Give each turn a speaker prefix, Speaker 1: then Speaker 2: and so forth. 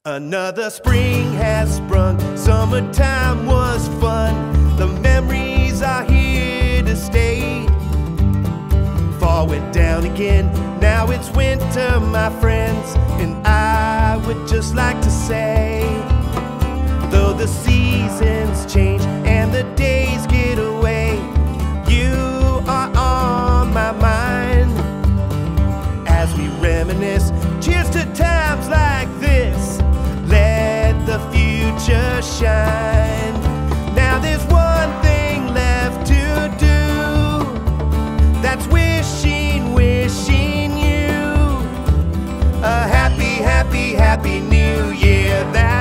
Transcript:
Speaker 1: Another spring has sprung, summertime was fun. The memories are here to stay. Fall went down again, now it's winter, my friends. And I would just like to say, though the seasons change and the days get away, you are on my mind. As we reminisce, cheers to times like this. Let the future shine. Now there's one thing left to do, that's wishing you a happy, happy, happy new year.